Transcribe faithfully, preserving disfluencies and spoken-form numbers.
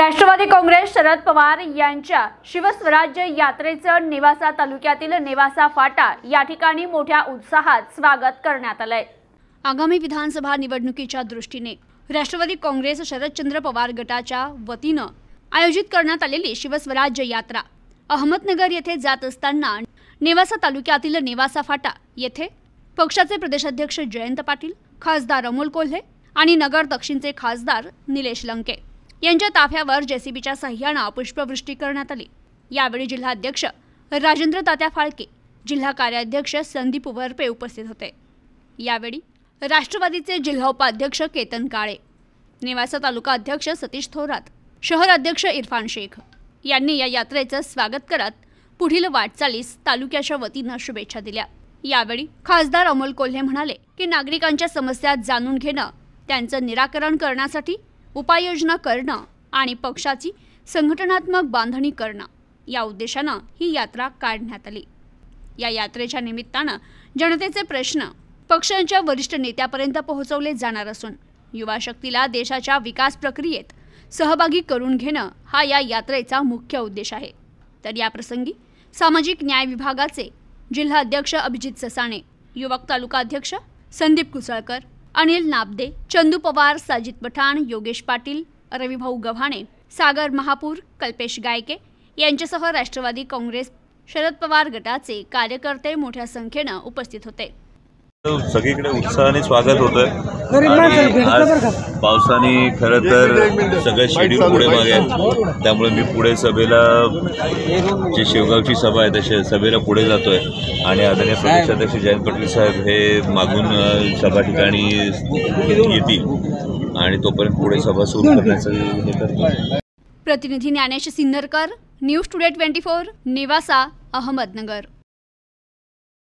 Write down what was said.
राष्ट्रवादी काँग्रेस शरद पवार यांच्या शिवस्वराज्य यात्रेचं नेवासा तालुक्यातील नेवासा फाटा या ठिकाणी मोठ्या उत्साहात स्वागत करण्यात आलंय। आगामी विधानसभा निवडणुकीच्या दृष्टीने राष्ट्रवादी काँग्रेस शरदचंद्र पवार गटाच्या वतीने आयोजित करण्यात आलेली शिवस्वराज्य यात्रा अहमदनगर येथे जात असताना नेवासा तालुक्यातील नेवासा फाटा येथे पक्षाचे प्रदेशाध्यक्ष जयंत पाटील, खासदार अमोल कोल्हे आणि नगर दक्षिणचे खासदार निलेश लंके यांच्या ताफ्यावर जेसीबीच्या सहाय्याने पुष्पवृष्टी करण्यात आली। यावेळी जिल्हाध्यक्ष राजेंद्र तात्या फाळके, जिल्हा कार्याध्यक्ष संदीप वरपे उपस्थित होते। यावेळी राष्ट्रवादीचे जिल्हा उपाध्यक्ष केतन काळे, नेवासा तालुका अध्यक्ष सतीश थोरात, शहर अध्यक्ष इरफान शेख यांनी या यात्रेचं स्वागत करत पुढील वाटचालीस तालुक्याच्या वतीने शुभेच्छा दिल्या। यावेळी खासदार अमोल कोल्हे म्हणाले की नागरिकांच्या समस्या जाणून घेणं, त्यांचं निराकरण करण्यासाठी उपाययोजना करणं आणि पक्षाची संघटनात्मक बांधणी करणं या उद्देशाने ही यात्रा काढण्यात आली। या यात्रेच्या निमित्ताने जनतेचे प्रश्न पक्षांच्या वरिष्ठ नेत्यापर्यंत पोहोचवले जाणार असून युवा शक्तीला देशाच्या विकास प्रक्रियेत सहभागी करून घेणं हा या यात्रेचा मुख्य उद्देश आहे। तर या प्रसंगी सामाजिक न्याय विभागाचे जिल्हा अध्यक्ष अभिजित ससाणे, युवक तालुका अध्यक्ष संदीप कुसळकर, अनिल नाबदे, चंदू पवार, साजिद पठाण, योगेश पाटील, रविभाऊ गव्हाणे, सागर महापूर, कल्पेश गायके यांच्यासह राष्ट्रवादी काँग्रेस शरद पवार गटाचे कार्यकर्ते मोठ्या संख्येने उपस्थित होते। सगळीकडे उत्साहाने स्वागत होतं आणि आज पावसाने खरं तर सगळं शेड्यूल पुढे मागे आहे, त्यामुळे मी पुढे सभेला जी शेवगावची सभा आहे त्या सभेला पुढे जातोय आणि आदरणीय प्रदेशाध्यक्ष जयंत पाटील साहेब हे मागून सभा ठिकाणी येतील आणि तोपर्यंत पुढे सभा सुरू करण्याचं हे करतो। प्रतिनिधी Dnyanesh Sinnarkar, news today twenty four, Nevasa, Ahmednagar.